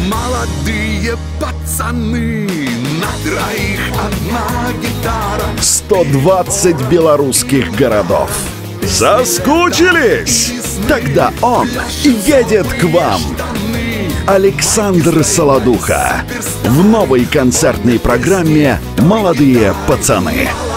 Молодые пацаны, на троих одна гитара. 120 белорусских городов. Соскучились? Тогда он едет к вам. Александр Солодуха в новой концертной программе «Молодые пацаны».